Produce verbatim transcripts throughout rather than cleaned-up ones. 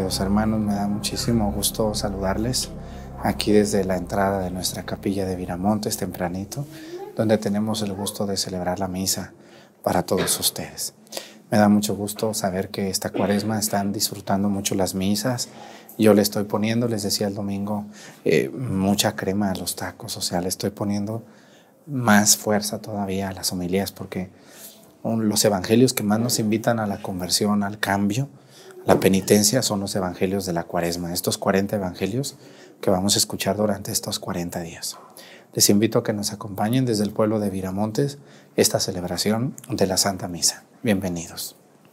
queridos hermanos, me da muchísimo gusto saludarles aquí desde la entrada de nuestra capilla de Viramontes tempranito, donde tenemos el gusto de celebrar la misa para todos ustedes. Me da mucho gusto saber que esta cuaresma están disfrutando mucho las misas. Yo le estoy poniendo, les decía el domingo, eh, mucha crema a los tacos, o sea, le estoy poniendo más fuerza todavía a las homilías, porque los evangelios que más nos invitan a la conversión, al cambio, a la penitencia, son los evangelios de la cuaresma, estos cuarenta evangelios que vamos a escuchar durante estos cuarenta días. Les invito a que nos acompañen desde el pueblo de Viramontes esta celebración de la Santa Misa. Bienvenidos.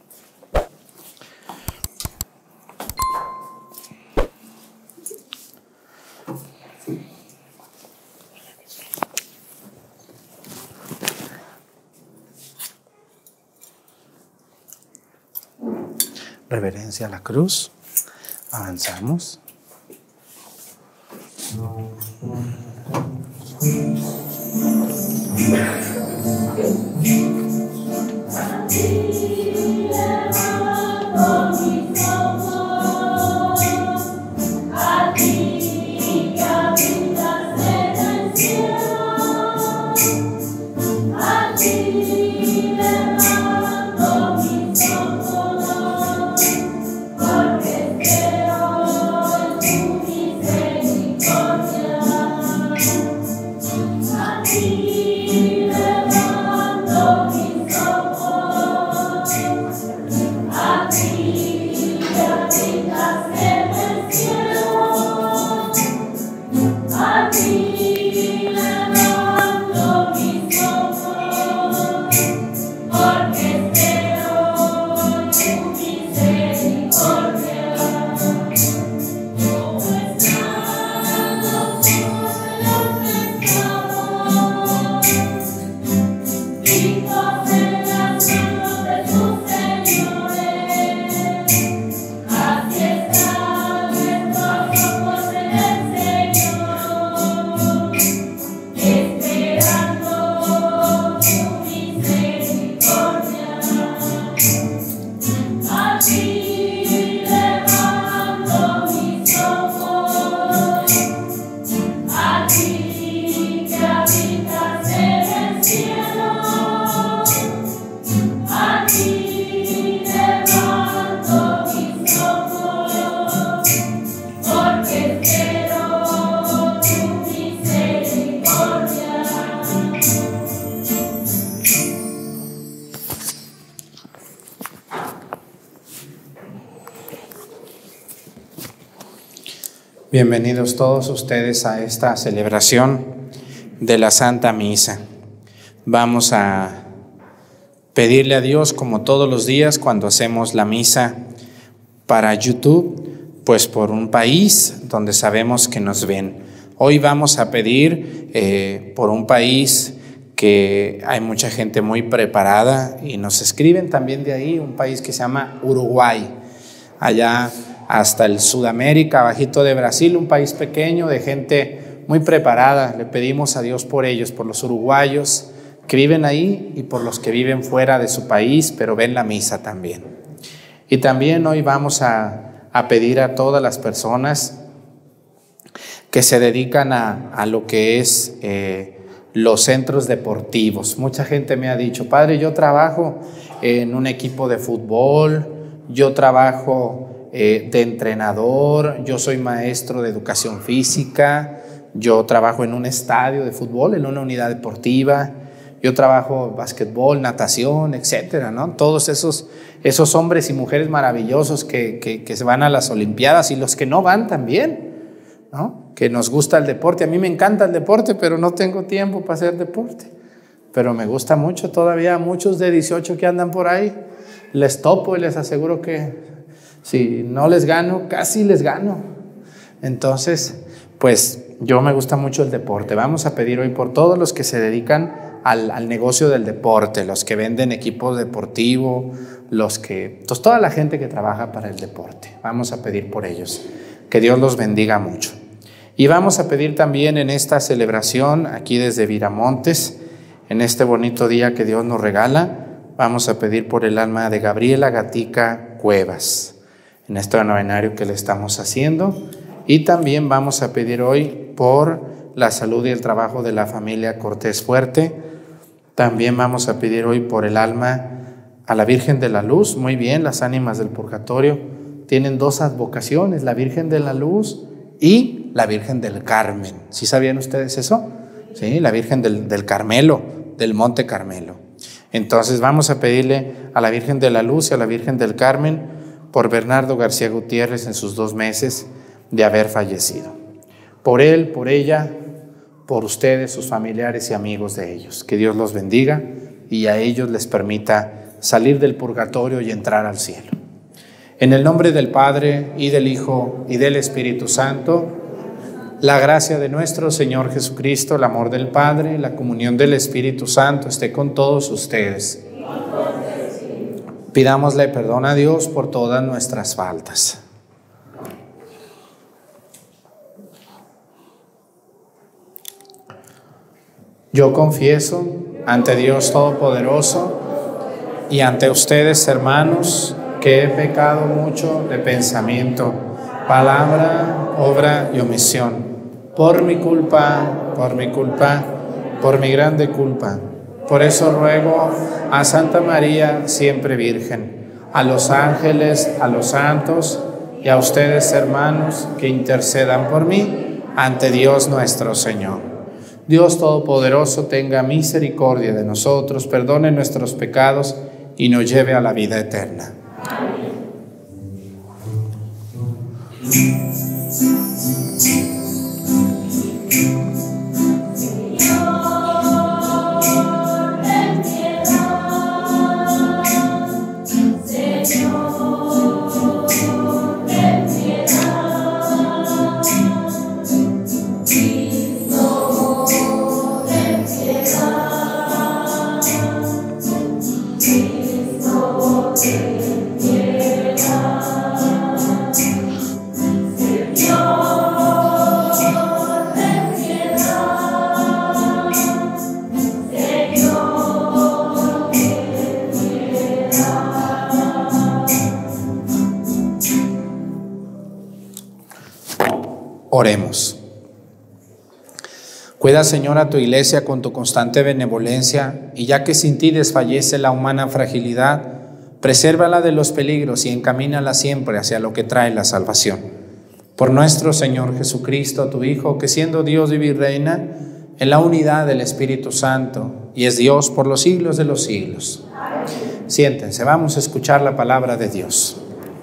Reverencia a la cruz. Avanzamos. Bienvenidos todos ustedes a esta celebración de la Santa Misa. Vamos a pedirle a Dios, como todos los días cuando hacemos la misa para YouTube, pues por un país donde sabemos que nos ven. Hoy vamos a pedir eh, por un país que hay mucha gente muy preparada y nos escriben también de ahí, un país que se llama Uruguay, allá hasta el Sudamérica, abajito de Brasil, un país pequeño de gente muy preparada. Le pedimos a Dios por ellos, por los uruguayos que viven ahí y por los que viven fuera de su país, pero ven la misa también. Y también hoy vamos a, a pedir a todas las personas que se dedican a, a lo que es eh, los centros deportivos. Mucha gente me ha dicho: padre, yo trabajo en un equipo de fútbol, yo trabajo Eh, de entrenador, yo soy maestro de educación física, yo trabajo en un estadio de fútbol, en una unidad deportiva, yo trabajo básquetbol, natación, etcétera, ¿no? Todos esos, esos hombres y mujeres maravillosos que, que, que se van a las Olimpiadas y los que no van también, ¿no? Que nos gusta el deporte. A mí me encanta el deporte, pero no tengo tiempo para hacer deporte. Pero me gusta mucho todavía. Muchos de dieciocho que andan por ahí, les topo y les aseguro que si no les gano, casi les gano. Entonces, pues yo me gusta mucho el deporte. Vamos a pedir hoy por todos los que se dedican al, al negocio del deporte, los que venden equipos deportivos, los que, pues toda la gente que trabaja para el deporte. Vamos a pedir por ellos. Que Dios los bendiga mucho. Y vamos a pedir también en esta celebración, aquí desde Viramontes, en este bonito día que Dios nos regala, vamos a pedir por el alma de Gabriela Gatica Cuevas. en este novenario que le estamos haciendo. Y también vamos a pedir hoy por la salud y el trabajo de la familia Cortés Fuerte. También vamos a pedir hoy por el alma a la Virgen de la Luz. Muy bien, las ánimas del purgatorio tienen dos advocaciones, la Virgen de la Luz y la Virgen del Carmen. ¿Sí sabían ustedes eso? Sí, la Virgen del, del Carmelo, del Monte Carmelo. Entonces vamos a pedirle a la Virgen de la Luz y a la Virgen del Carmen por Bernardo García Gutiérrez en sus dos meses de haber fallecido. Por él, por ella, por ustedes, sus familiares y amigos de ellos. Que Dios los bendiga y a ellos les permita salir del purgatorio y entrar al cielo. En el nombre del Padre, y del Hijo, y del Espíritu Santo, la gracia de nuestro Señor Jesucristo, el amor del Padre, la comunión del Espíritu Santo esté con todos ustedes. Pidámosle perdón a Dios por todas nuestras faltas. Yo confieso ante Dios Todopoderoso y ante ustedes, hermanos, que he pecado mucho de pensamiento, palabra, obra y omisión. Por mi culpa, por mi culpa, por mi grande culpa. Por eso ruego a Santa María, siempre Virgen, a los ángeles, a los santos y a ustedes, hermanos, que intercedan por mí ante Dios nuestro Señor. Dios Todopoderoso tenga misericordia de nosotros, perdone nuestros pecados y nos lleve a la vida eterna. Amén. Oremos. Cuida, Señor, a tu iglesia con tu constante benevolencia, y ya que sin ti desfallece la humana fragilidad, presérvala de los peligros y encamínala siempre hacia lo que trae la salvación. Por nuestro Señor Jesucristo, tu Hijo, que siendo Dios vive y reina en la unidad del Espíritu Santo, y es Dios por los siglos de los siglos. Amén. Siéntense, vamos a escuchar la palabra de Dios.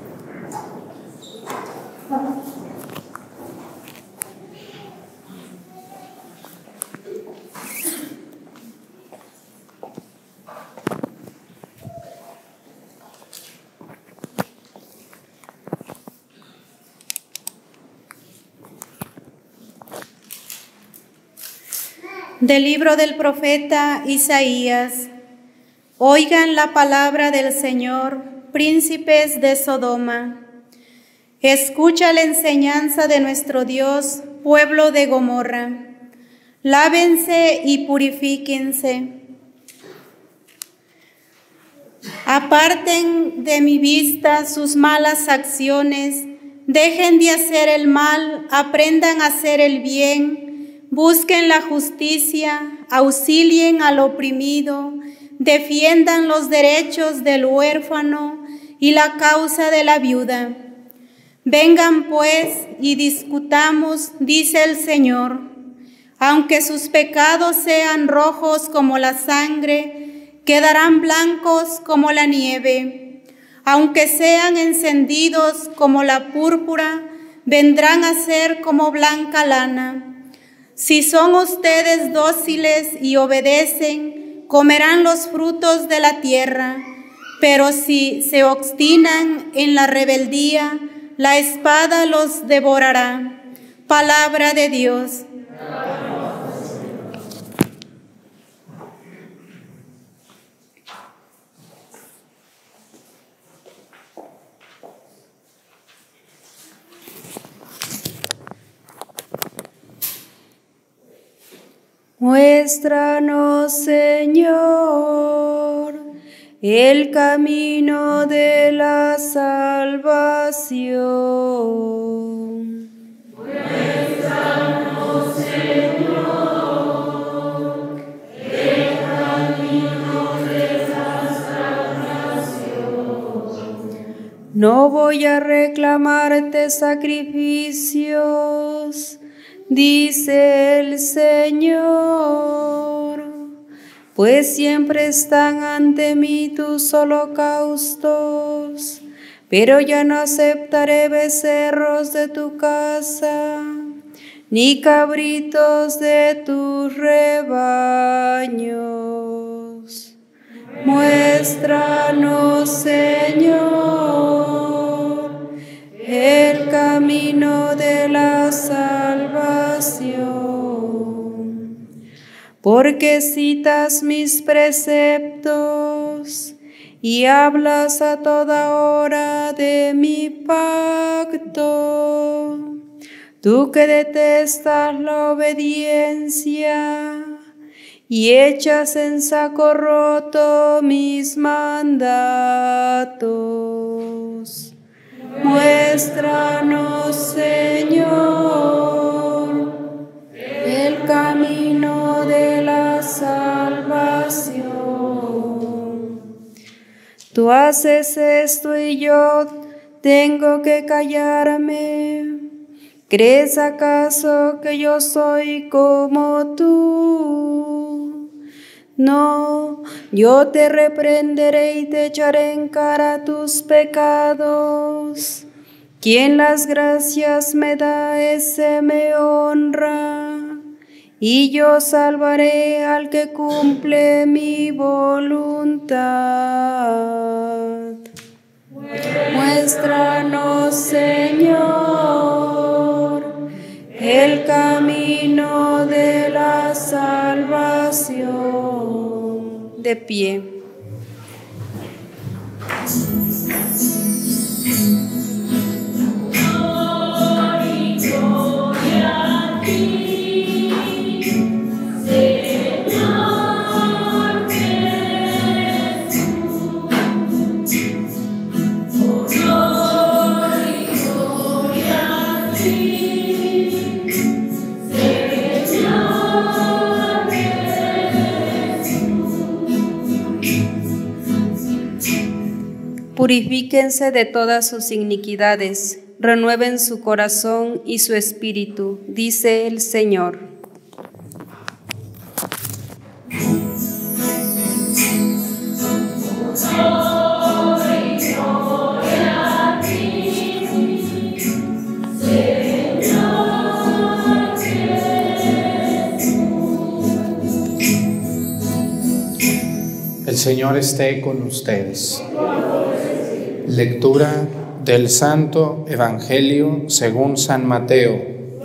Del libro del profeta Isaías. Oigan la palabra del Señor, príncipes de Sodoma. Escucha la enseñanza de nuestro Dios, pueblo de Gomorra. Lávense y purifíquense. Aparten de mi vista sus malas acciones. Dejen de hacer el mal, aprendan a hacer el bien. Busquen la justicia, auxilien al oprimido, defiendan los derechos del huérfano y la causa de la viuda. Vengan pues y discutamos, dice el Señor. Aunque sus pecados sean rojos como la sangre, quedarán blancos como la nieve. Aunque sean encendidos como la púrpura, vendrán a ser como blanca lana. Si son ustedes dóciles y obedecen, comerán los frutos de la tierra. Pero si se obstinan en la rebeldía, la espada los devorará. Palabra de Dios. Muéstranos, Señor, el camino de la salvación. Muéstranos, Señor, el camino de la salvación. No voy a reclamarte sacrificios, dice el Señor, pues siempre están ante mí tus holocaustos, pero ya no aceptaré becerros de tu casa, ni cabritos de tus rebaños. Muéstranos, Señor, el camino de la salvación. Porque citas mis preceptos y hablas a toda hora de mi pacto. Tú que detestas la obediencia y echas en saco roto mis mandatos. Muéstranos, Señor, el camino de la salvación. Tú haces esto y yo tengo que callarme. ¿Crees acaso que yo soy como tú? No, yo te reprenderé y te echaré en cara tus pecados. Quien las gracias me da, ese me honra, y yo salvaré al que cumple mi voluntad. Muéstranos, Señor, el camino de la salvación. De pie. Purifíquense de todas sus iniquidades, renueven su corazón y su espíritu, dice el Señor. El Señor esté con ustedes. Lectura del Santo Evangelio según San Mateo.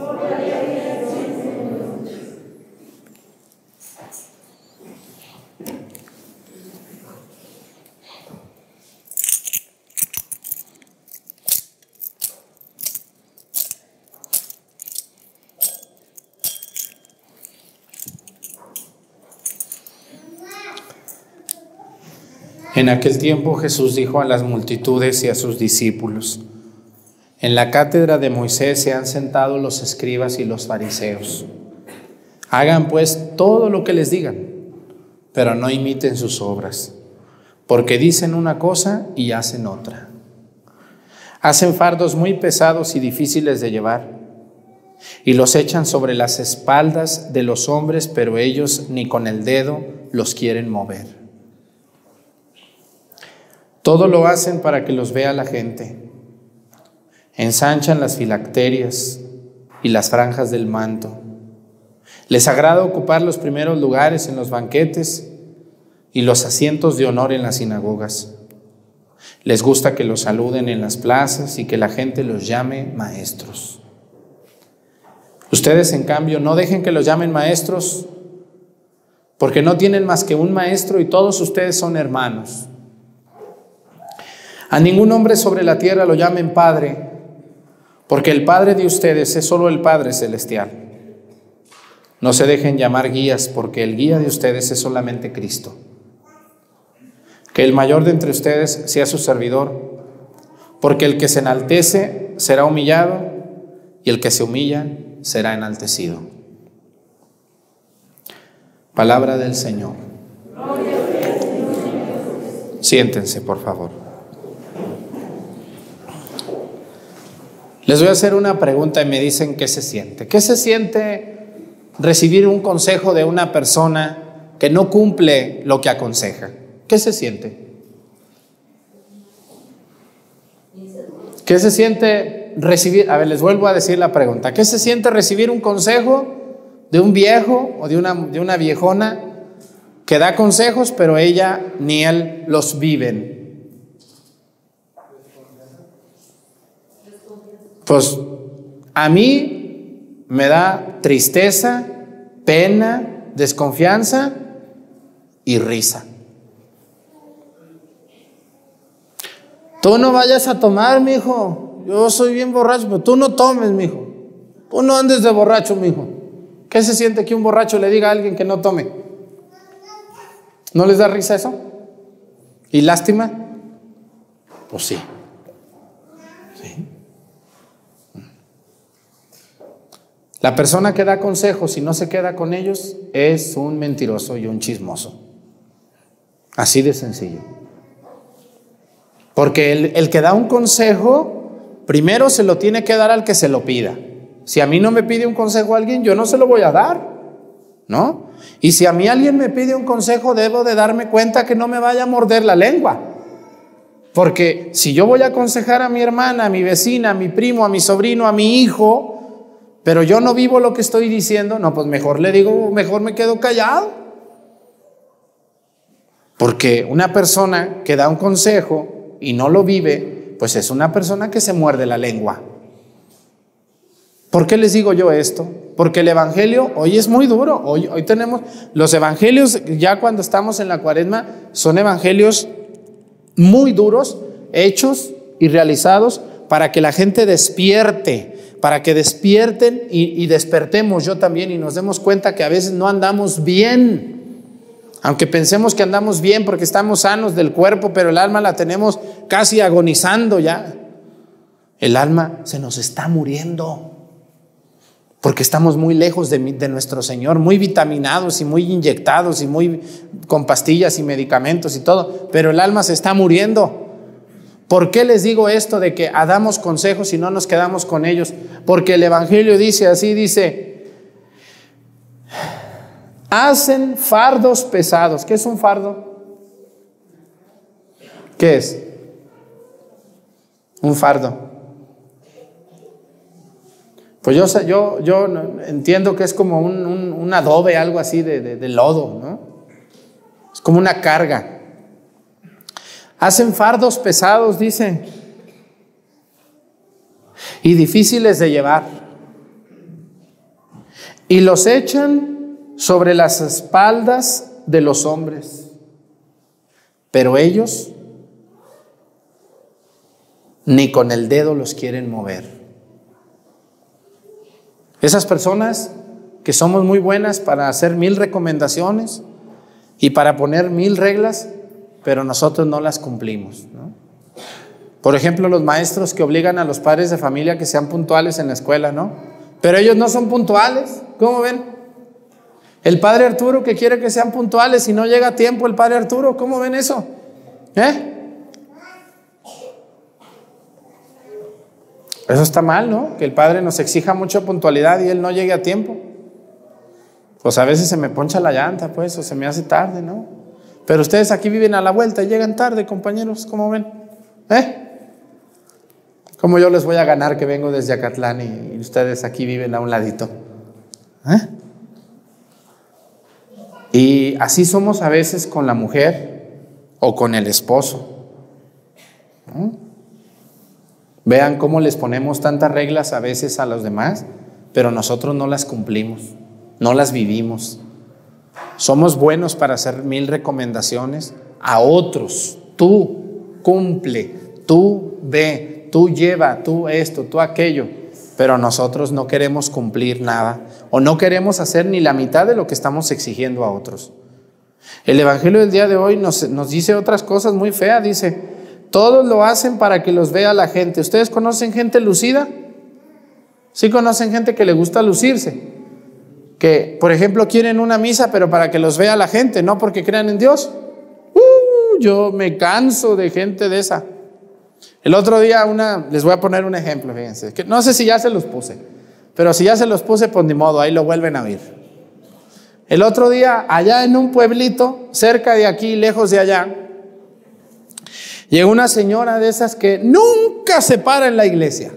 En aquel tiempo Jesús dijo a las multitudes y a sus discípulos: en la cátedra de Moisés se han sentado los escribas y los fariseos. Hagan pues todo lo que les digan, pero no imiten sus obras, porque dicen una cosa y hacen otra. Hacen fardos muy pesados y difíciles de llevar, y los echan sobre las espaldas de los hombres, pero ellos ni con el dedo los quieren mover. Todo lo hacen para que los vea la gente. Ensanchan las filacterias y las franjas del manto. Les agrada ocupar los primeros lugares en los banquetes y los asientos de honor en las sinagogas. Les gusta que los saluden en las plazas y que la gente los llame maestros. Ustedes, en cambio, no dejen que los llamen maestros, porque no tienen más que un maestro y todos ustedes son hermanos. A ningún hombre sobre la tierra lo llamen Padre, porque el Padre de ustedes es solo el Padre Celestial. No se dejen llamar guías, porque el guía de ustedes es solamente Cristo. que el mayor de entre ustedes sea su servidor, porque el que se enaltece será humillado, y el que se humilla será enaltecido. Palabra del Señor. Siéntense, por favor. Les voy a hacer una pregunta y me dicen qué se siente. ¿Qué se siente recibir un consejo de una persona que no cumple lo que aconseja? ¿Qué se siente? ¿Qué se siente recibir? A ver, les vuelvo a decir la pregunta. ¿Qué se siente recibir un consejo de un viejo o de una, de una viejona que da consejos, pero ella ni él los viven? Pues a mí me da tristeza, pena, desconfianza y risa. Tú no vayas a tomar, mijo. Yo soy bien borracho, pero tú no tomes, mijo. Tú no andes de borracho, mijo. ¿Qué se siente que un borracho le diga a alguien que no tome? ¿No les da risa eso? ¿Y lástima? Pues sí. Sí. La persona que da consejos y no se queda con ellos es un mentiroso y un chismoso. Así de sencillo. Porque el, el que da un consejo, primero se lo tiene que dar al que se lo pida. Si a mí no me pide un consejo alguien, yo no se lo voy a dar, ¿no? Y si a mí alguien me pide un consejo, debo de darme cuenta que no me vaya a morder la lengua. Porque si yo voy a aconsejar a mi hermana, a mi vecina, a mi primo, a mi sobrino, a mi hijo, pero yo no vivo lo que estoy diciendo, no, pues mejor le digo, mejor me quedo callado. Porque una persona que da un consejo y no lo vive, pues es una persona que se muerde la lengua. ¿Por qué les digo yo esto? Porque el evangelio hoy es muy duro. Hoy, hoy tenemos los evangelios, ya cuando estamos en la cuaresma, son evangelios muy duros, hechos y realizados para que la gente despierte, para que despierten y, y despertemos yo también y nos demos cuenta que a veces no andamos bien. Aunque pensemos que andamos bien porque estamos sanos del cuerpo, pero el alma la tenemos casi agonizando ya. El alma se nos está muriendo porque estamos muy lejos de, de nuestro Señor, muy vitaminados y muy inyectados y muy con pastillas y medicamentos y todo, pero el alma se está muriendo. ¿Por qué les digo esto de que damos consejos y no nos quedamos con ellos? Porque el evangelio dice así, dice, hacen fardos pesados. ¿Qué es un fardo? ¿Qué es? Un fardo. Pues yo, yo, yo entiendo que es como un, un, un adobe, algo así de, de, de lodo, ¿no? Es como una carga. Hacen fardos pesados, dice, y difíciles de llevar, y los echan sobre las espaldas de los hombres, pero ellos ni con el dedo los quieren mover. Esas personas que somos muy buenas para hacer mil recomendaciones y para poner mil reglas, pero nosotros no las cumplimos, ¿no? Por ejemplo, los maestros que obligan a los padres de familia que sean puntuales en la escuela, ¿no? Pero ellos no son puntuales, ¿cómo ven? El padre Arturo que quiere que sean puntuales y no llega a tiempo el padre Arturo, ¿cómo ven eso? ¿Eh? Eso está mal, ¿no? Que el padre nos exija mucha puntualidad y él no llegue a tiempo. Pues a veces se me poncha la llanta, pues, o se me hace tarde, ¿no? Pero ustedes aquí viven a la vuelta y llegan tarde, compañeros, ¿cómo ven? ¿Eh? ¿Cómo yo les voy a ganar que vengo desde Acatlán y, y ustedes aquí viven a un ladito? ¿Eh? Y así somos a veces con la mujer o con el esposo, ¿no? Vean cómo les ponemos tantas reglas a veces a los demás, pero nosotros no las cumplimos, no las vivimos. Somos buenos para hacer mil recomendaciones a otros. Tú cumple, tú ve, tú lleva, tú esto, tú aquello. Pero nosotros no queremos cumplir nada o no queremos hacer ni la mitad de lo que estamos exigiendo a otros. El evangelio del día de hoy nos, nos dice otras cosas muy feas. Dice, todos lo hacen para que los vea la gente. ¿Ustedes conocen gente lucida? ¿Sí conocen gente que le gusta lucirse? Que, por ejemplo, quieren una misa, pero para que los vea la gente, no porque crean en Dios. Uh, yo me canso de gente de esa. El otro día, una, les voy a poner un ejemplo, fíjense, que no sé si ya se los puse, pero si ya se los puse, pues ni modo, ahí lo vuelven a oír. El otro día, allá en un pueblito, cerca de aquí, lejos de allá, llegó una señora de esas que nunca se para en la iglesia.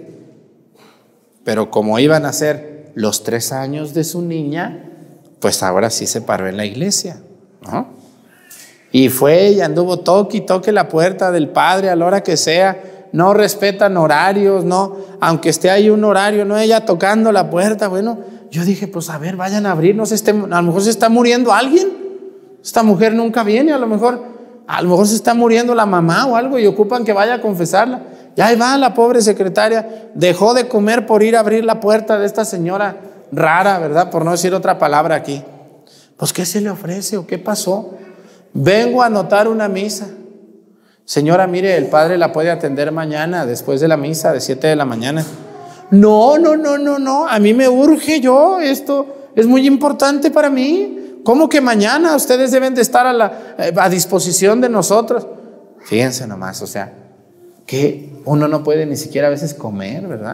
Pero como iban a ser los tres años de su niña, pues ahora sí se paró en la iglesia, ¿no? Y fue y anduvo toque y toque la puerta del padre a la hora que sea. No respetan horarios, no, aunque esté ahí un horario, no, ella tocando la puerta. Bueno, yo dije, pues a ver, vayan a abrir, no se esté, a lo mejor se está muriendo alguien. Esta mujer nunca viene, a lo mejor, a lo mejor se está muriendo la mamá o algo y ocupan que vaya a confesarla. Y ahí va la pobre secretaria, dejó de comer por ir a abrir la puerta de esta señora rara, ¿verdad? Por no decir otra palabra aquí. Pues, ¿qué se le ofrece o qué pasó? Vengo a anotar una misa. Señora, mire, el padre la puede atender mañana después de la misa de siete de la mañana. No, no, no, no, no, a mí me urge, yo, esto es muy importante para mí. ¿Cómo que mañana? Ustedes deben de estar a, la, a disposición de nosotros. Fíjense nomás, o sea, que uno no puede ni siquiera a veces comer, ¿verdad?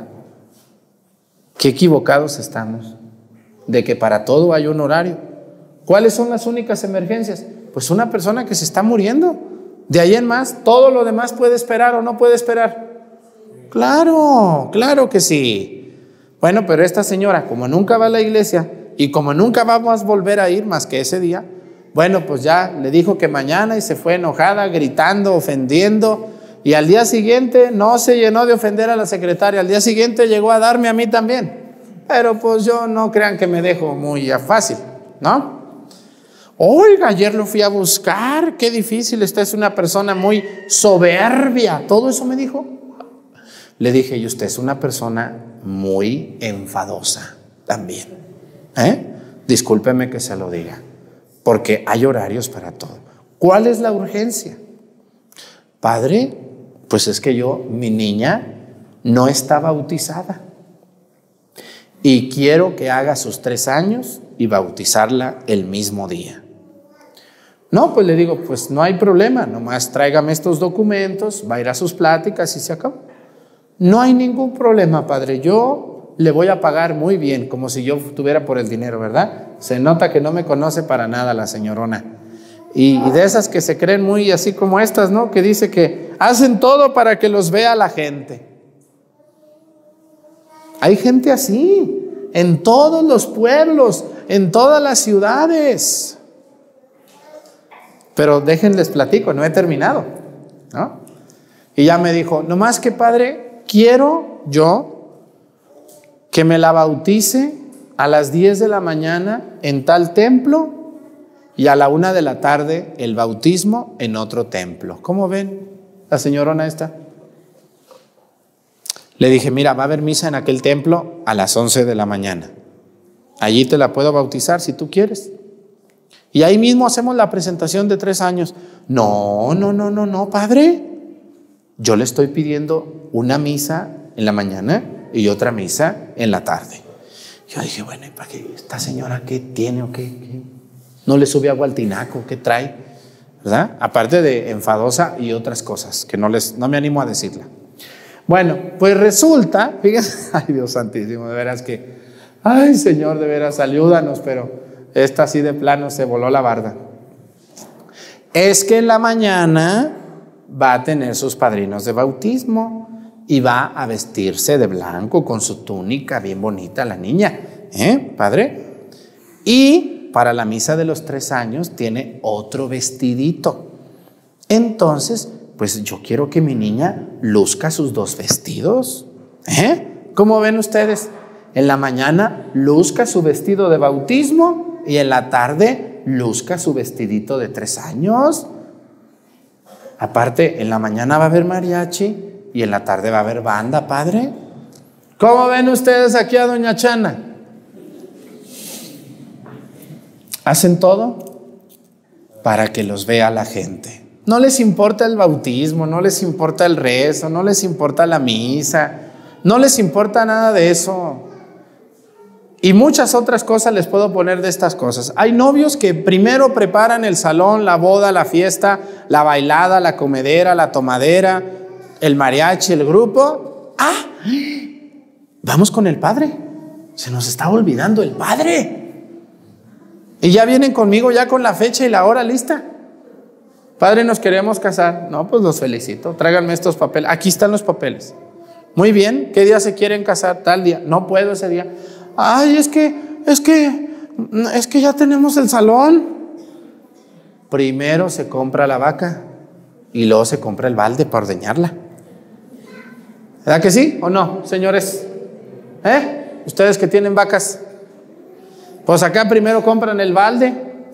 Qué equivocados estamos de que para todo hay un horario. ¿Cuáles son las únicas emergencias? Pues una persona que se está muriendo. De ahí en más, todo lo demás puede esperar o no puede esperar. Claro, claro que sí. Bueno, pero esta señora, como nunca va a la iglesia y como nunca vamos a volver a ir más que ese día, bueno, pues ya le dijo que mañana y se fue enojada, gritando, ofendiendo. Y al día siguiente no se llenó de ofender a la secretaria. Al día siguiente llegó a darme a mí también. Pero pues yo no crean que me dejo muy fácil, ¿no? Oiga, ayer lo fui a buscar, qué difícil, esta es una persona muy soberbia. Todo eso me dijo. Le dije, y usted es una persona muy enfadosa también. ¿Eh? Discúlpeme que se lo diga, porque hay horarios para todo. ¿Cuál es la urgencia? Padre, pues es que yo, mi niña, no está bautizada. Y quiero que haga sus tres años y bautizarla el mismo día. No, pues le digo, pues no hay problema, nomás tráigame estos documentos, va a ir a sus pláticas y se acabó. No hay ningún problema, padre, yo le voy a pagar muy bien, como si yo tuviera por el dinero, ¿verdad? Se nota que no me conoce para nada la señorona. Y, y de esas que se creen muy así como estas, ¿no? Que dice que hacen todo para que los vea la gente. Hay gente así, en todos los pueblos, en todas las ciudades. Pero déjenles platico, no he terminado, ¿no? Y ya me dijo, nomás que padre, quiero yo que me la bautice a las diez de la mañana en tal templo y a la una de la tarde el bautismo en otro templo. ¿Cómo ven la señorona esta? Le dije, mira, va a haber misa en aquel templo a las once de la mañana. Allí te la puedo bautizar si tú quieres. Y ahí mismo hacemos la presentación de tres años. No, no, no, no, no, padre. Yo le estoy pidiendo una misa en la mañana y otra misa en la tarde. Yo dije, bueno, ¿y para qué? ¿Esta señora qué tiene o qué? qué? ¿No le sube agua al tinaco? ¿Qué trae? ¿Verdad? Aparte de enfadosa y otras cosas que no, les, no me animo a decirla. Bueno, pues resulta, fíjense, ay Dios santísimo, de veras que, ay Señor, de veras, ayúdanos, pero esta así de plano se voló la barda. Es que en la mañana va a tener sus padrinos de bautismo y va a vestirse de blanco con su túnica bien bonita la niña, ¿eh, padre? Y para la misa de los tres años tiene otro vestidito. Entonces, pues yo quiero que mi niña luzca sus dos vestidos, ¿eh? ¿Cómo ven ustedes? En la mañana luzca su vestido de bautismo y en la tarde luzca su vestidito de tres años. Aparte, en la mañana va a haber mariachi y en la tarde va a haber banda, padre. ¿Cómo ven ustedes aquí a doña Chana? ¿Hacen todo para que los vea la gente. No les importa el bautismo, no les importa el rezo, no les importa la misa, no les importa nada de eso. Y muchas otras cosas les puedo poner de estas cosas. Hay novios que primero preparan el salón, la boda, la fiesta, la bailada, la comedera, la tomadera, el mariachi, el grupo. ¡Ah! Vamos con el padre. Se nos está olvidando el padre. Y ya vienen conmigo ya con la fecha y la hora lista. Padre, nos queremos casar. No, pues los felicito. Tráiganme estos papeles. Aquí están los papeles. Muy bien. ¿Qué día se quieren casar? Tal día. No puedo ese día. Ay, es que, es que, es que ya tenemos el salón. Primero se compra la vaca y luego se compra el balde para ordeñarla. ¿Verdad que sí o no, señores? ¿Eh? Ustedes que tienen vacas. Pues acá primero compran el balde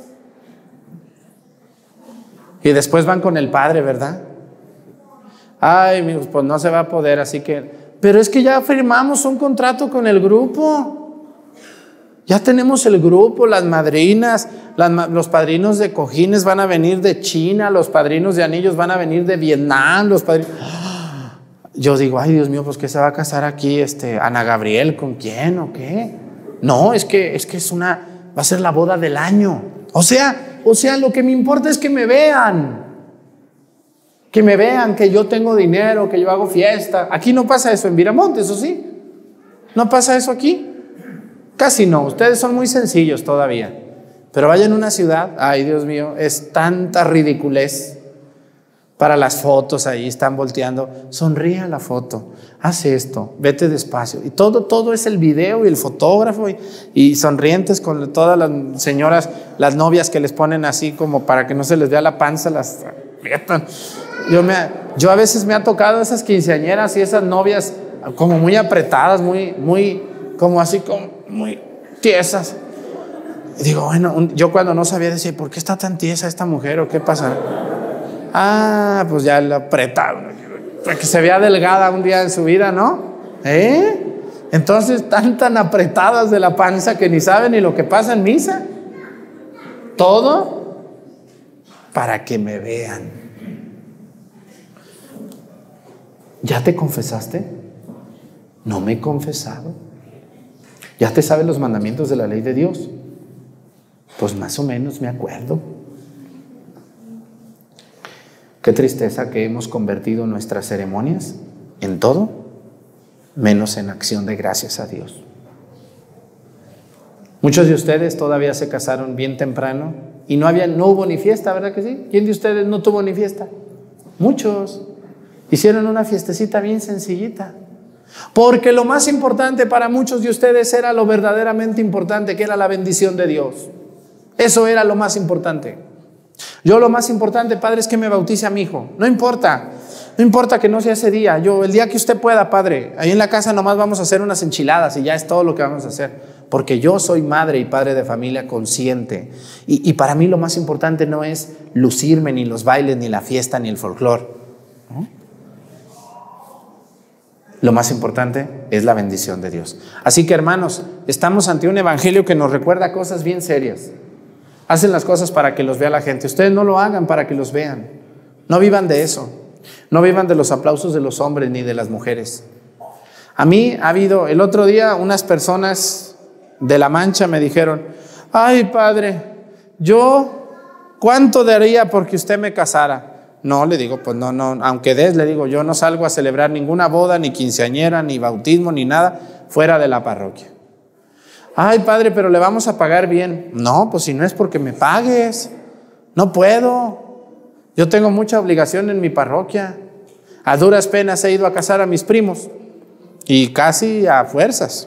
y después van con el padre, ¿verdad? Ay, amigos, pues no se va a poder, así que... Pero es que ya firmamos un contrato con el grupo. Ya tenemos el grupo, las madrinas, las, los padrinos de cojines van a venir de China, los padrinos de anillos van a venir de Vietnam, los padrinos... Yo digo, ay, Dios mío, pues ¿qué se va a casar aquí? Este, Ana Gabriel, ¿con quién o qué? No, es que, es que es una, va a ser la boda del año. O sea, o sea, lo que me importa es que me vean. Que me vean que yo tengo dinero, que yo hago fiesta. Aquí no pasa eso en Viramontes, ¿o sí? ¿No pasa eso aquí? Casi no, ustedes son muy sencillos todavía. Pero vayan a una ciudad, ay Dios mío, es tanta ridiculez. Para las fotos ahí están volteando, sonríe a la foto, haz esto, vete despacio. Y todo, todo es el video y el fotógrafo y, y sonrientes con todas las señoras, las novias que les ponen así como para que no se les vea la panza, las aprietan. Yo, me, yo a veces me ha tocado esas quinceañeras y esas novias como muy apretadas, muy, muy, como así, como muy tiesas. Y digo, bueno, un, yo cuando no sabía decir, ¿por qué está tan tiesa esta mujer o qué pasa? Ah, pues ya la apretaron, para que se vea delgada un día en su vida, ¿no? ¿Eh? Entonces están tan apretadas de la panza que ni saben ni lo que pasa en misa. Todo para que me vean. ¿Ya te confesaste? No me he confesado. ¿Ya te sabes los mandamientos de la ley de Dios? Pues más o menos me acuerdo. Qué tristeza que hemos convertido nuestras ceremonias en todo menos en acción de gracias a Dios. Muchos de ustedes todavía se casaron bien temprano y no había, no hubo ni fiesta, ¿verdad que sí? ¿Quién de ustedes no tuvo ni fiesta? Muchos hicieron una fiestecita bien sencillita, porque lo más importante para muchos de ustedes era lo verdaderamente importante, que era la bendición de Dios. Eso era lo más importante. Yo lo más importante, padre, es que me bautice a mi hijo. No importa, no importa que no sea ese día. Yo, el día que usted pueda, padre, ahí en la casa nomás vamos a hacer unas enchiladas y ya es todo lo que vamos a hacer. Porque yo soy madre y padre de familia consciente. Y, y para mí lo más importante no es lucirme, ni los bailes, ni la fiesta, ni el folclore, ¿no? Lo más importante es la bendición de Dios. Así que, hermanos, estamos ante un evangelio que nos recuerda cosas bien serias. Hacen las cosas para que los vea la gente. Ustedes no lo hagan para que los vean. No vivan de eso. No vivan de los aplausos de los hombres ni de las mujeres. A mí ha habido, el otro día unas personas de La Mancha me dijeron, ay padre, yo ¿cuánto daría porque usted me casara? No, le digo, pues no, no, aunque des, le digo, yo no salgo a celebrar ninguna boda, ni quinceañera, ni bautismo, ni nada fuera de la parroquia. Ay, padre, pero le vamos a pagar bien. No, pues si no es porque me pagues, no puedo. Yo tengo mucha obligación en mi parroquia. A duras penas he ido a casar a mis primos y casi a fuerzas.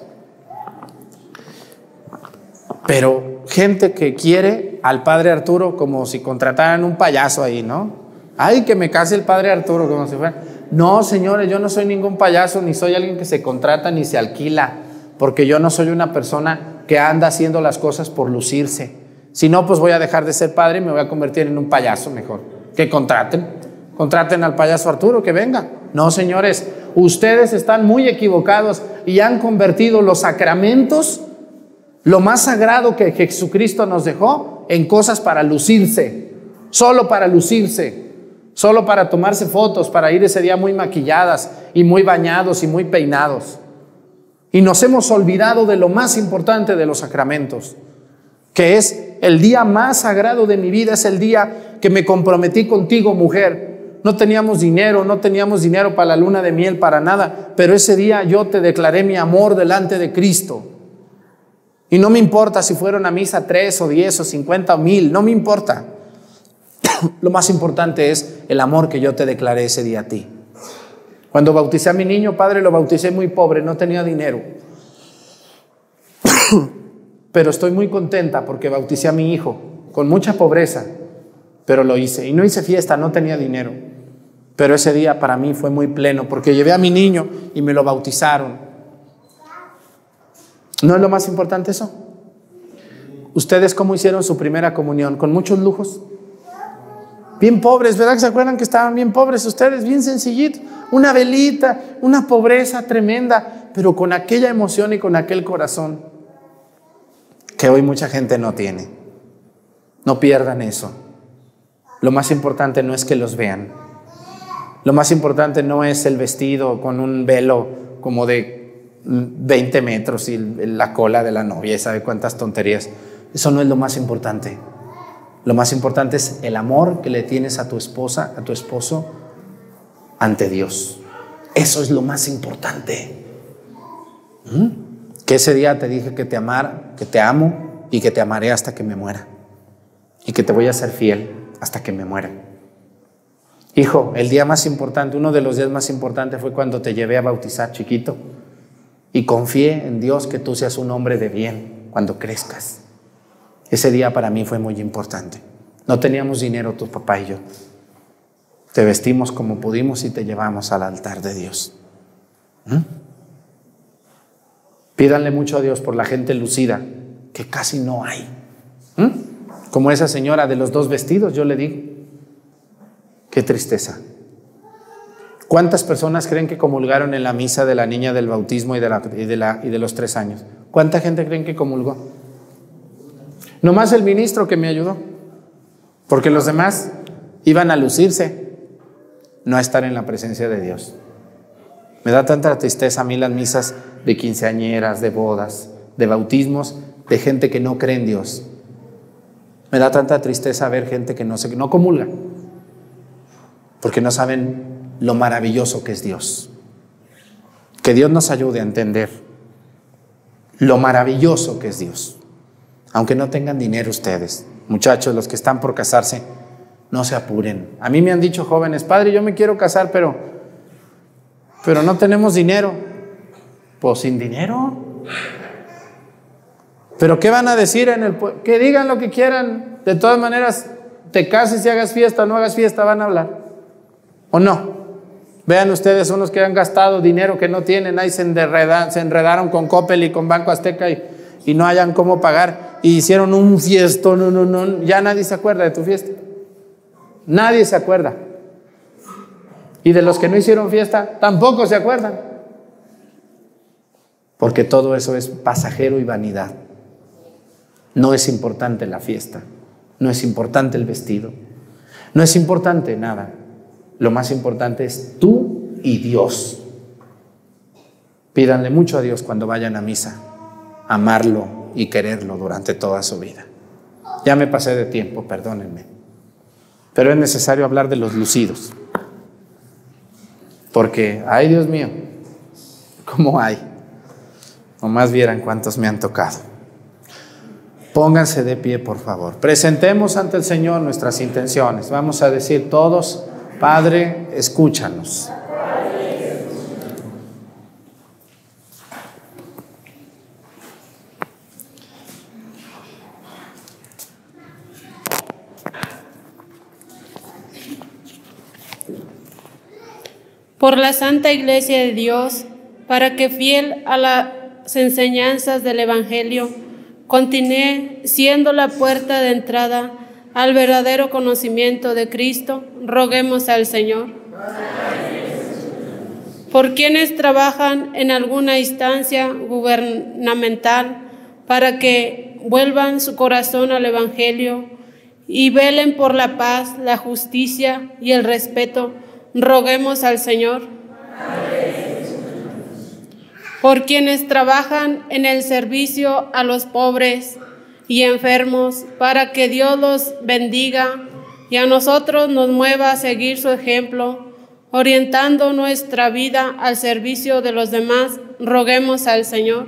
Pero gente que quiere al padre Arturo como si contrataran un payaso ahí, ¿no? Ay, que me case el padre Arturo como si fuera. No, señores, yo no soy ningún payaso, ni soy alguien que se contrata ni se alquila. Porque yo no soy una persona que anda haciendo las cosas por lucirse. Si no, pues voy a dejar de ser padre y me voy a convertir en un payaso mejor. Que contraten, contraten al payaso Arturo, que venga. No, señores, ustedes están muy equivocados y han convertido los sacramentos, lo más sagrado que Jesucristo nos dejó, en cosas para lucirse. solo para lucirse, solo para tomarse fotos, para ir ese día muy maquilladas y muy bañados y muy peinados. Y nos hemos olvidado de lo más importante de los sacramentos, que es el día más sagrado de mi vida, es el día que me comprometí contigo, mujer. No teníamos dinero, no teníamos dinero para la luna de miel, para nada, pero ese día yo te declaré mi amor delante de Cristo. Y no me importa si fueron a misa tres o diez o cincuenta o mil, no me importa. Lo más importante es el amor que yo te declaré ese día a ti. Cuando bauticé a mi niño, padre, lo bauticé muy pobre, no tenía dinero. Pero estoy muy contenta porque bauticé a mi hijo con mucha pobreza, pero lo hice. Y no hice fiesta, no tenía dinero. Pero ese día para mí fue muy pleno porque llevé a mi niño y me lo bautizaron. ¿No es lo más importante eso? ¿Ustedes cómo hicieron su primera comunión? ¿Con muchos lujos? Bien pobres, ¿verdad que se acuerdan que estaban bien pobres ustedes? Bien sencillitos, una velita, una pobreza tremenda, pero con aquella emoción y con aquel corazón que hoy mucha gente no tiene. No pierdan eso. Lo más importante no es que los vean. Lo más importante no es el vestido con un velo como de veinte metros y la cola de la novia y sabe cuántas tonterías. Eso no es lo más importante. Lo más importante es el amor que le tienes a tu esposa, a tu esposo, ante Dios. Eso es lo más importante. ¿Mm? Que ese día te dije que te amara, que te amo y que te amaré hasta que me muera. Y que te voy a ser fiel hasta que me muera. Hijo, el día más importante, uno de los días más importantes fue cuando te llevé a bautizar chiquito. Y confié en Dios que tú seas un hombre de bien cuando crezcas. Ese día para mí fue muy importante. No teníamos dinero tu papá y yo. Te vestimos como pudimos y te llevamos al altar de Dios. ¿Mm? Pídanle mucho a Dios por la gente lucida, que casi no hay. ¿Mm? Como esa señora de los dos vestidos, yo le digo. Qué tristeza. ¿Cuántas personas creen que comulgaron en la misa de la niña del bautismo y de, la, y de, la, y de los tres años? ¿Cuánta gente creen que comulgó? Nomás el ministro que me ayudó, porque los demás iban a lucirse, no a estar en la presencia de Dios. Me da tanta tristeza a mí las misas de quinceañeras, de bodas, de bautismos, de gente que no cree en Dios. Me da tanta tristeza ver gente que no, se, no comulga, porque no saben lo maravilloso que es Dios. Que Dios nos ayude a entender lo maravilloso que es Dios. Aunque no tengan dinero ustedes, muchachos, los que están por casarse, no se apuren. A mí me han dicho jóvenes, padre, yo me quiero casar, pero, pero no tenemos dinero. Pues sin dinero. ¿Pero qué van a decir en el pueblo? Que digan lo que quieran. De todas maneras, te cases y hagas fiesta o no hagas fiesta, van a hablar. ¿O no? Vean ustedes unos que han gastado dinero que no tienen, ahí se enredaron, se enredaron con Coppel y con Banco Azteca y, y no hayan cómo pagar. Y hicieron un fiestón, no, no, no, ya nadie se acuerda de tu fiesta. Nadie se acuerda. Y de los que no hicieron fiesta, tampoco se acuerdan. Porque todo eso es pasajero y vanidad. No es importante la fiesta, no es importante el vestido, no es importante nada. Lo más importante es tú y Dios. Pídanle mucho a Dios cuando vayan a misa, amarlo y quererlo durante toda su vida. Ya me pasé de tiempo, perdónenme, pero es necesario hablar de los lucidos, porque, ay Dios mío, ¿cómo hay? Nomás vieran cuántos me han tocado. Pónganse de pie, por favor. Presentemos ante el Señor nuestras intenciones. Vamos a decir todos, Padre, escúchanos. Por la Santa Iglesia de Dios, para que fiel a las enseñanzas del Evangelio, continúe siendo la puerta de entrada al verdadero conocimiento de Cristo, roguemos al Señor. Por quienes trabajan en alguna instancia gubernamental, para que vuelvan su corazón al Evangelio y velen por la paz, la justicia y el respeto. Roguemos al Señor. Por quienes trabajan en el servicio a los pobres y enfermos, para que Dios los bendiga y a nosotros nos mueva a seguir su ejemplo, orientando nuestra vida al servicio de los demás. Roguemos al Señor.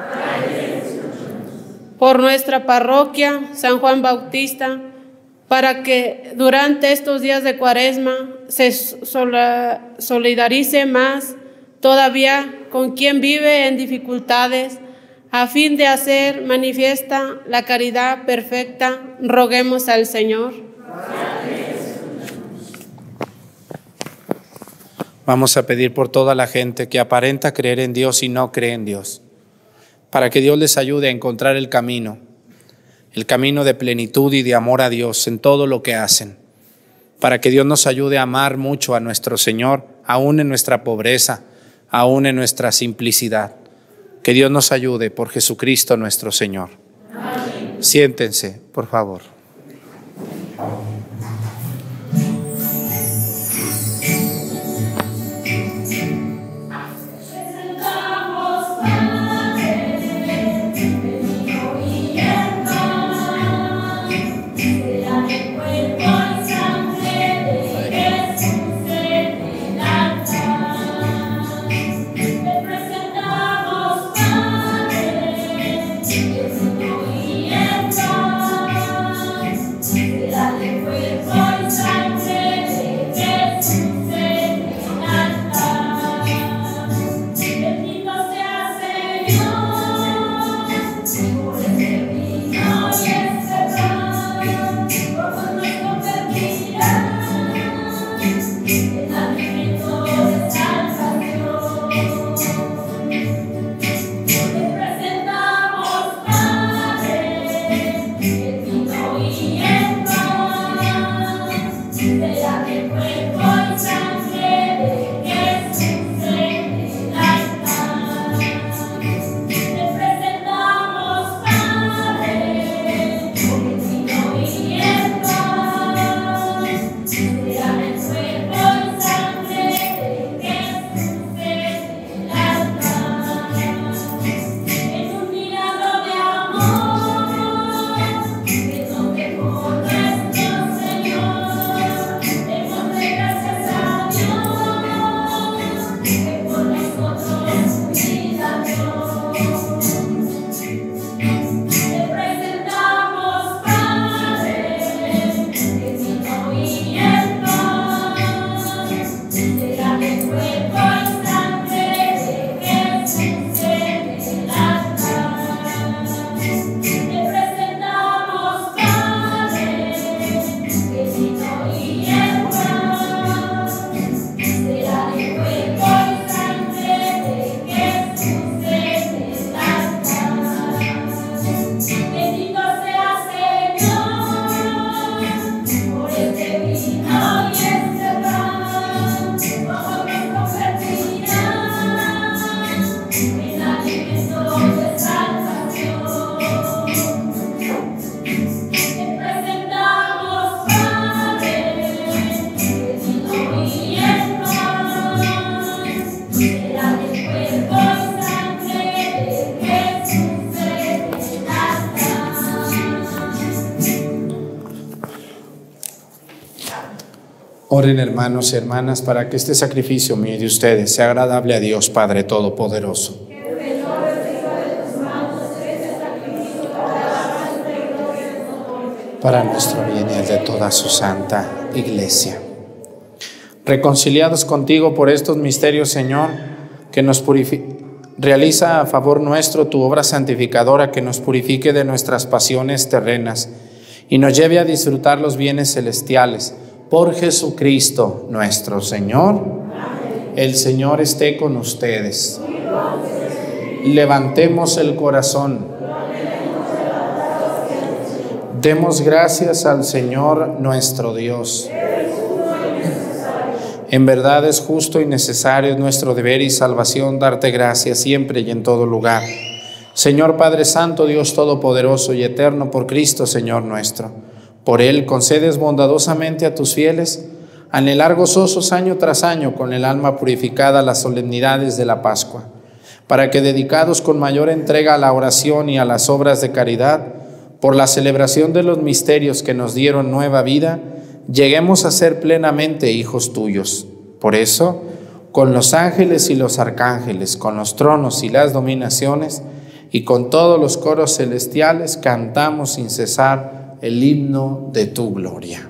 Por nuestra parroquia, San Juan Bautista, para que durante estos días de Cuaresma se solidarice más todavía con quien vive en dificultades, a fin de hacer manifiesta la caridad perfecta. Roguemos al Señor. Vamos a pedir por toda la gente que aparenta creer en Dios y no cree en Dios, para que Dios les ayude a encontrar el camino, el camino de plenitud y de amor a Dios en todo lo que hacen, para que Dios nos ayude a amar mucho a nuestro Señor, aún en nuestra pobreza, aún en nuestra simplicidad. Que Dios nos ayude por Jesucristo nuestro Señor. Amén. Siéntense, por favor. Oren, hermanos y hermanas, para que este sacrificio mío y de ustedes sea agradable a Dios Padre Todopoderoso. Para nuestro bien y el de toda su santa Iglesia. Reconciliados contigo por estos misterios, Señor, que nos purifica, realiza a favor nuestro tu obra santificadora, que nos purifique de nuestras pasiones terrenas y nos lleve a disfrutar los bienes celestiales. Por Jesucristo nuestro Señor. Amén. El Señor esté con ustedes. Levantemos el corazón. Demos gracias al Señor nuestro Dios. En verdad es justo y necesario, es nuestro deber y salvación darte gracias siempre y en todo lugar. Señor Padre Santo, Dios Todopoderoso y Eterno, por Cristo Señor nuestro. Por él concedes bondadosamente a tus fieles anhelar gozosos año tras año con el alma purificada las solemnidades de la Pascua, para que dedicados con mayor entrega a la oración y a las obras de caridad, por la celebración de los misterios que nos dieron nueva vida, lleguemos a ser plenamente hijos tuyos. Por eso, con los ángeles y los arcángeles, con los tronos y las dominaciones, y con todos los coros celestiales, cantamos sin cesar el himno de tu gloria.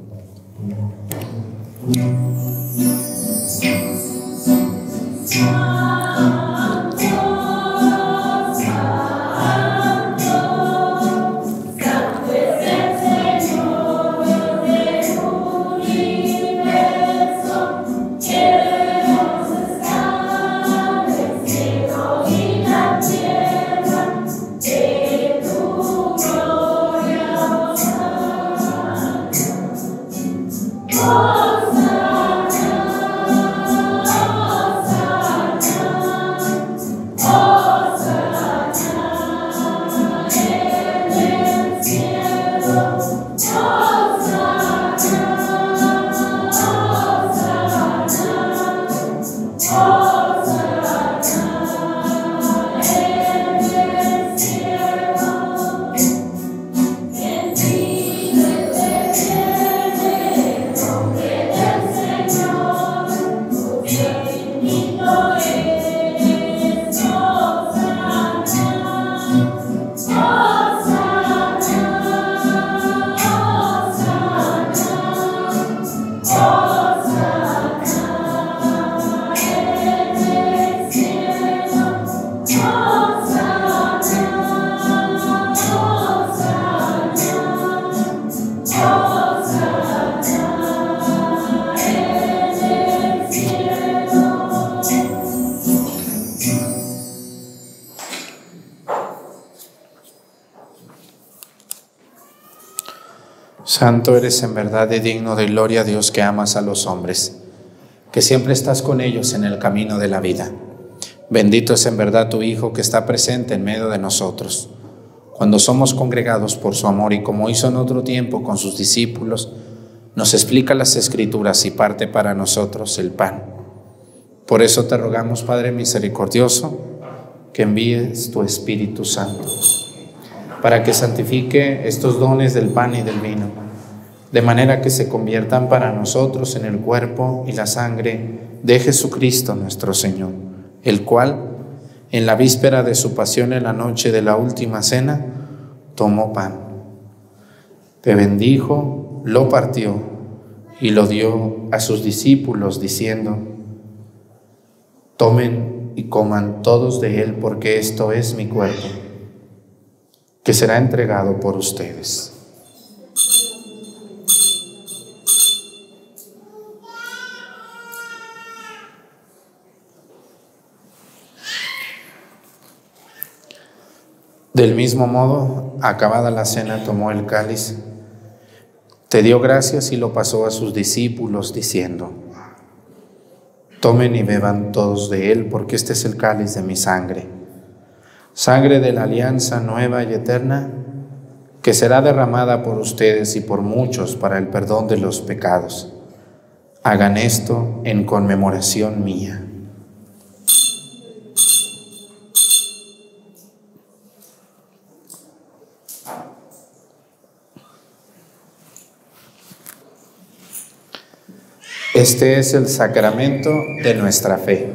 Santo eres en verdad y digno de gloria, Dios, que amas a los hombres, que siempre estás con ellos en el camino de la vida. Bendito es en verdad tu Hijo, que está presente en medio de nosotros, cuando somos congregados por su amor, y como hizo en otro tiempo con sus discípulos, nos explica las Escrituras y parte para nosotros el pan. Por eso te rogamos, Padre misericordioso, que envíes tu Espíritu Santo, para que santifique estos dones del pan y del vino, de manera que se conviertan para nosotros en el cuerpo y la sangre de Jesucristo nuestro Señor, el cual, en la víspera de su pasión en la noche de la última cena, tomó pan, te bendijo, lo partió y lo dio a sus discípulos, diciendo: tomen y coman todos de él, porque esto es mi cuerpo, que será entregado por ustedes. Del mismo modo, acabada la cena, tomó el cáliz, te dio gracias y lo pasó a sus discípulos, diciendo: tomen y beban todos de él, porque este es el cáliz de mi sangre, sangre de la alianza nueva y eterna, que será derramada por ustedes y por muchos para el perdón de los pecados. Hagan esto en conmemoración mía. Este es el sacramento de nuestra fe.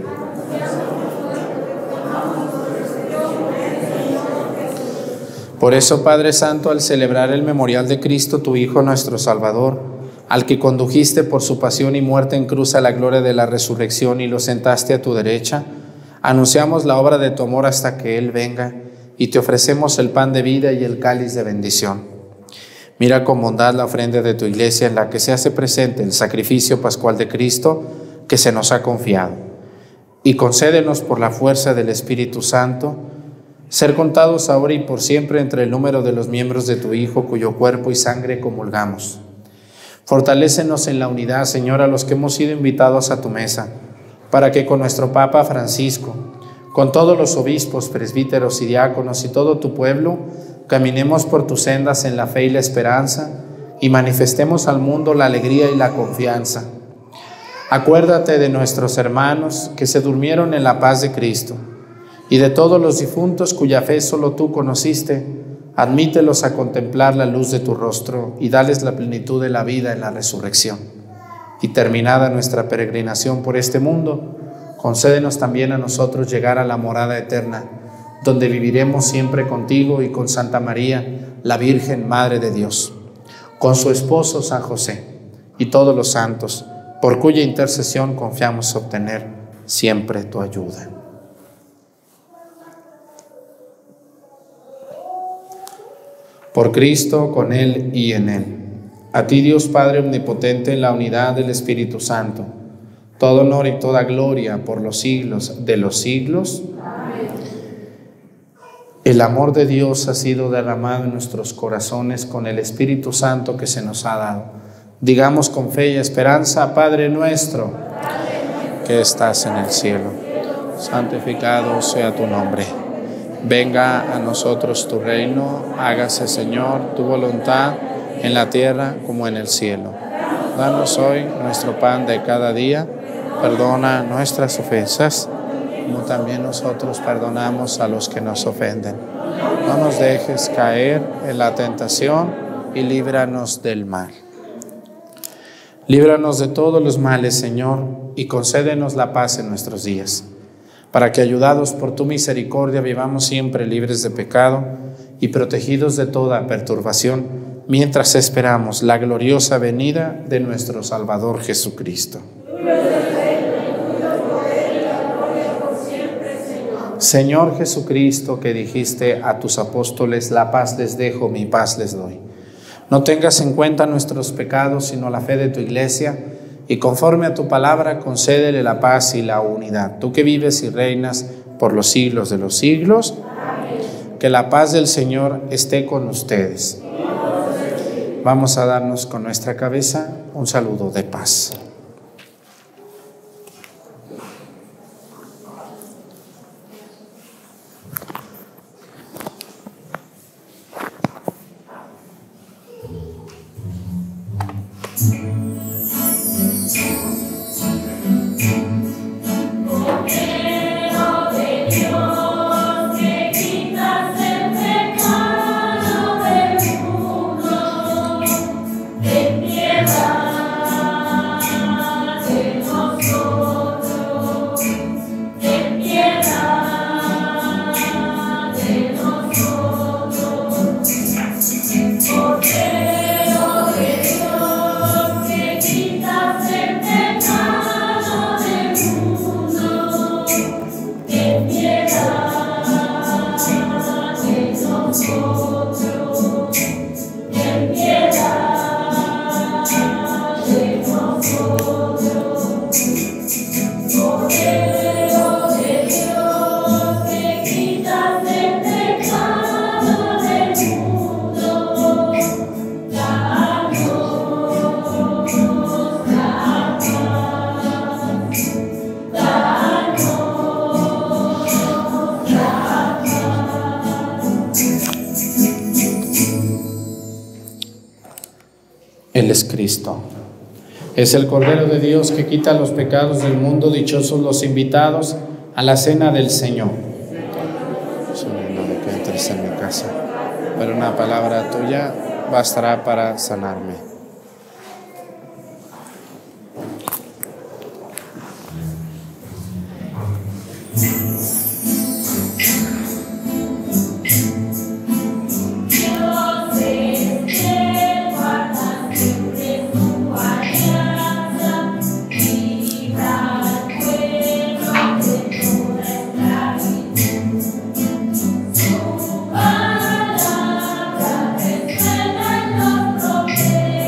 Por eso, Padre Santo, al celebrar el memorial de Cristo, tu Hijo, nuestro Salvador, al que condujiste por su pasión y muerte en cruz a la gloria de la resurrección y lo sentaste a tu derecha, anunciamos la obra de tu amor hasta que Él venga, y te ofrecemos el pan de vida y el cáliz de bendición. Mira con bondad la ofrenda de tu iglesia, en la que se hace presente el sacrificio pascual de Cristo que se nos ha confiado, y concédenos por la fuerza del Espíritu Santo ser contados ahora y por siempre entre el número de los miembros de tu Hijo, cuyo cuerpo y sangre comulgamos. Fortalécenos en la unidad, Señor, a los que hemos sido invitados a tu mesa, para que con nuestro Papa Francisco, con todos los obispos, presbíteros y diáconos y todo tu pueblo, caminemos por tus sendas en la fe y la esperanza, y manifestemos al mundo la alegría y la confianza. Acuérdate de nuestros hermanos que se durmieron en la paz de Cristo y de todos los difuntos cuya fe solo tú conociste. Admítelos a contemplar la luz de tu rostro y dales la plenitud de la vida en la resurrección. Y terminada nuestra peregrinación por este mundo, concédenos también a nosotros llegar a la morada eterna, donde viviremos siempre contigo y con Santa María, la Virgen Madre de Dios, con su esposo San José y todos los santos, por cuya intercesión confiamos obtener siempre tu ayuda. Por Cristo, con Él y en Él. A ti, Dios Padre omnipotente, en la unidad del Espíritu Santo, todo honor y toda gloria por los siglos de los siglos. Amén. El amor de Dios ha sido derramado en nuestros corazones con el Espíritu Santo que se nos ha dado. Digamos con fe y esperanza: Padre nuestro, que estás en el cielo, santificado sea tu nombre. Venga a nosotros tu reino, hágase, Señor, tu voluntad en la tierra como en el cielo. Danos hoy nuestro pan de cada día, perdona nuestras ofensas, como también nosotros perdonamos a los que nos ofenden. No nos dejes caer en la tentación y líbranos del mal. Líbranos de todos los males, Señor, y concédenos la paz en nuestros días, para que, ayudados por tu misericordia, vivamos siempre libres de pecado y protegidos de toda perturbación, mientras esperamos la gloriosa venida de nuestro Salvador Jesucristo. Señor Jesucristo, que dijiste a tus apóstoles: la paz les dejo, mi paz les doy. No tengas en cuenta nuestros pecados, sino la fe de tu iglesia, y conforme a tu palabra, concédele la paz y la unidad. Tú que vives y reinas por los siglos de los siglos, amén. Que la paz del Señor esté con ustedes. Vamos a darnos con nuestra cabeza un saludo de paz. Él es Cristo. Es el Cordero de Dios que quita los pecados del mundo. Dichosos los invitados a la cena del Señor. Señor, de que entres en mi casa, pero una palabra tuya bastará para sanarme. Palabra resuena en los profetas.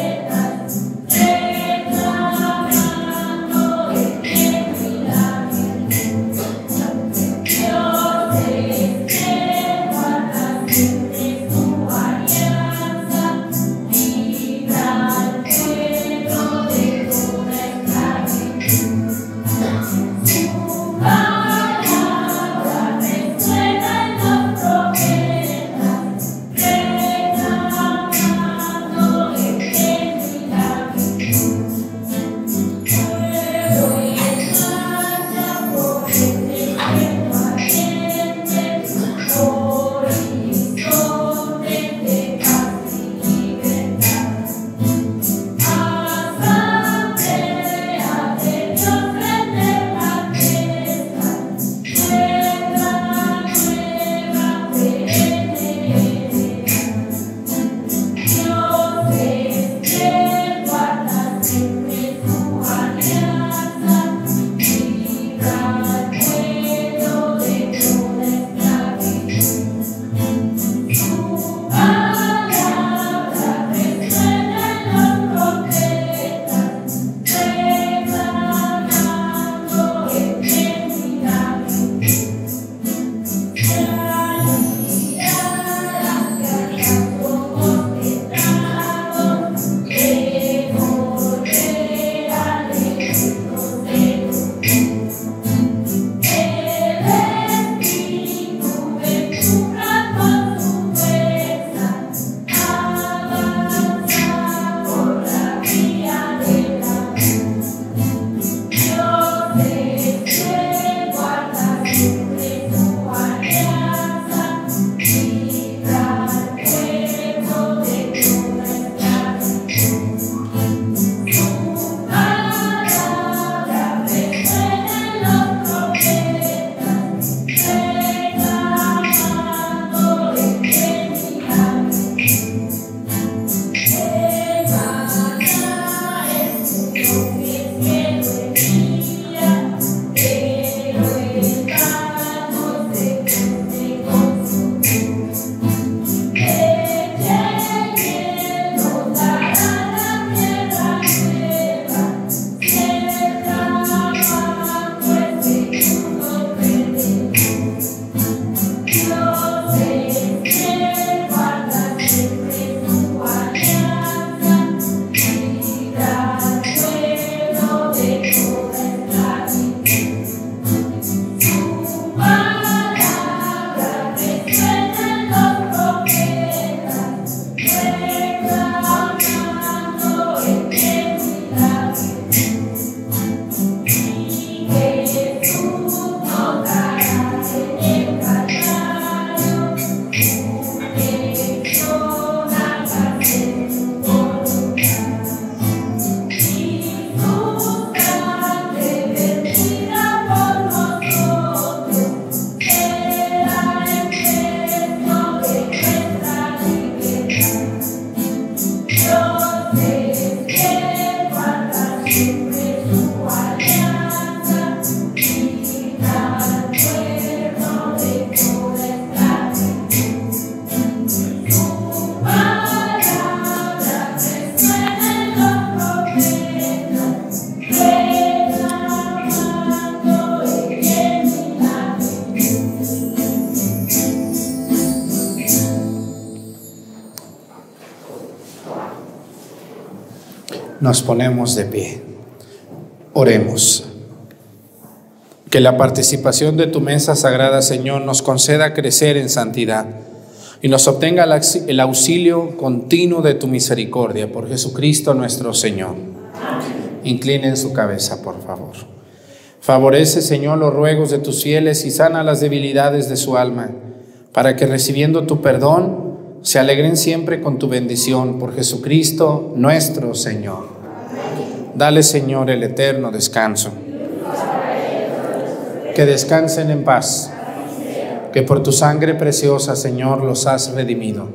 Nos ponemos de pie. Oremos. Que la participación de tu mesa sagrada, Señor, nos conceda crecer en santidad y nos obtenga el auxilio continuo de tu misericordia por Jesucristo nuestro Señor. Inclinen su cabeza, por favor. Favorece, Señor, los ruegos de tus fieles y sana las debilidades de su alma, para que recibiendo tu perdón se alegren siempre con tu bendición por Jesucristo nuestro Señor. Dale, Señor, el eterno descanso. Que descansen en paz, que por tu sangre preciosa, Señor, los has redimido.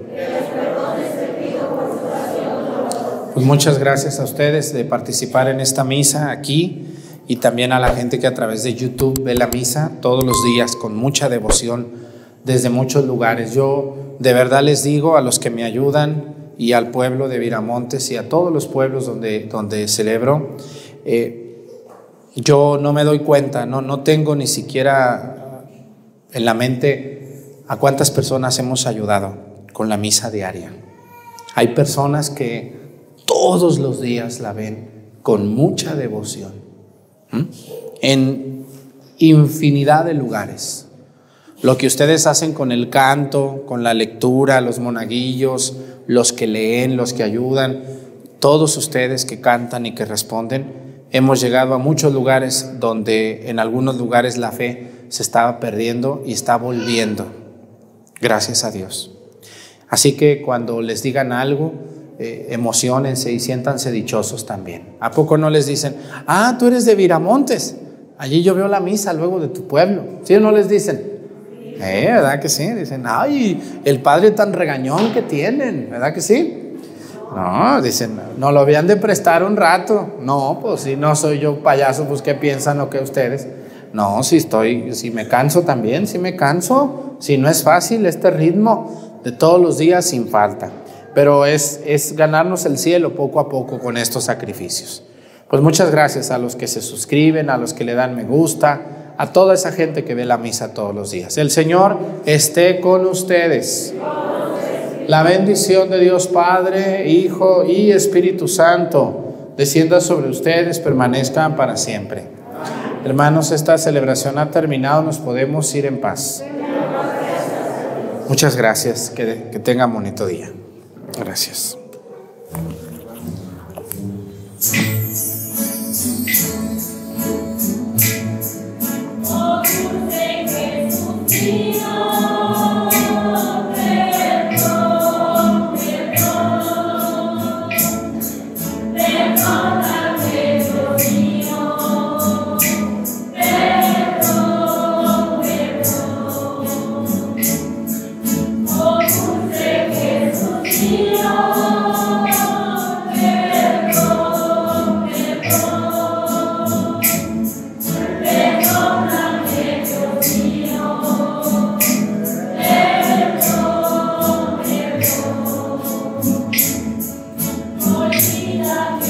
Pues muchas gracias a ustedes de participar en esta misa aquí y también a la gente que a través de YouTube ve la misa todos los días con mucha devoción desde muchos lugares. Yo de verdad les digo a los que me ayudan y al pueblo de Viramontes y a todos los pueblos donde, donde celebro, eh, yo no me doy cuenta, no, no tengo ni siquiera en la mente a cuántas personas hemos ayudado con la misa diaria. Hay personas que todos los días la ven con mucha devoción, ¿Mm? en infinidad de lugares. Lo que ustedes hacen con el canto, con la lectura, los monaguillos, los que leen, los que ayudan, todos ustedes que cantan y que responden, hemos llegado a muchos lugares donde en algunos lugares la fe se estaba perdiendo y está volviendo. Gracias a Dios. Así que cuando les digan algo, eh, emociónense y siéntanse dichosos también. ¿A poco no les dicen, ah, tú eres de Viramontes, allí yo veo la misa luego de tu pueblo? ¿Sí o no les dicen? Eh, ¿verdad que sí? Dicen, ay, el padre tan regañón que tienen, ¿verdad que sí? No, dicen, no lo habían de prestar un rato. No, pues si no soy yo payaso, pues ¿qué piensan o qué ustedes? No, si estoy, si me canso también, si me canso, si no es fácil este ritmo de todos los días sin falta. Pero es, es ganarnos el cielo poco a poco con estos sacrificios. Pues muchas gracias a los que se suscriben, a los que le dan me gusta, a toda esa gente que ve la misa todos los días. El Señor esté con ustedes. La bendición de Dios Padre, Hijo y Espíritu Santo descienda sobre ustedes, permanezcan para siempre. Hermanos, esta celebración ha terminado, nos podemos ir en paz. Muchas gracias, que, que tengan bonito día. Gracias. Olvida